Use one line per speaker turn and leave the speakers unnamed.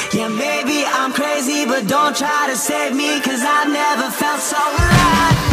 Yeah, maybe I'm crazy, but don't try to save me, 'cause I've never felt so alive.